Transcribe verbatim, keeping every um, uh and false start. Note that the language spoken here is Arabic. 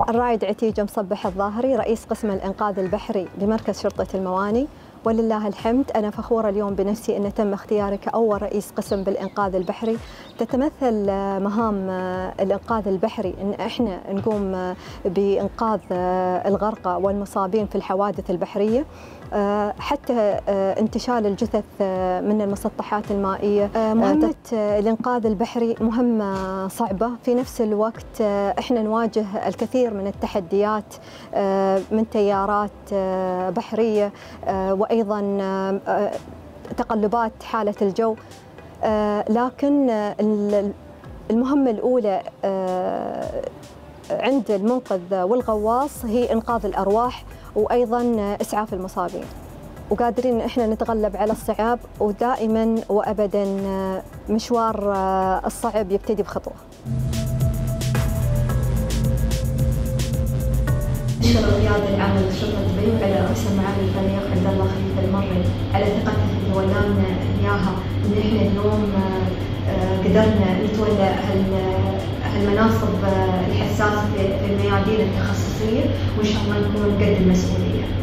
الرائد عتيجة مصبح الظاهري، رئيس قسم الإنقاذ البحري بمركز شرطة المواني. ولله الحمد، أنا فخورة اليوم بنفسي أن تم اختياري كأول رئيس قسم بالإنقاذ البحري. تتمثل مهام الإنقاذ البحري أن إحنا نقوم بإنقاذ الغرقى والمصابين في الحوادث البحرية، حتى انتشال الجثث من المسطحات المائية. مهمة الإنقاذ البحري مهمة صعبة، في نفس الوقت إحنا نواجه الكثير من التحديات من تيارات بحرية وأيضا تقلبات حالة الجو، لكن المهمة الأولى عند المنقذ والغواص هي إنقاذ الأرواح وأيضا إسعاف المصابين، وقادرين إحنا نتغلب على الصعاب، ودائما وأبدا مشوار الصعب يبتدي بخطوة. أشكر القيادة العامة لشرطة دبي وعلى رأسها معالي الفريق عبد الله خليفة المري على ثقته اللي ولانا إياها، إن إحنا اليوم قدرنا نتولى هالمناصب الحساسة في الميادين التخصصية، وإن شاء الله نكون قد المسؤولية.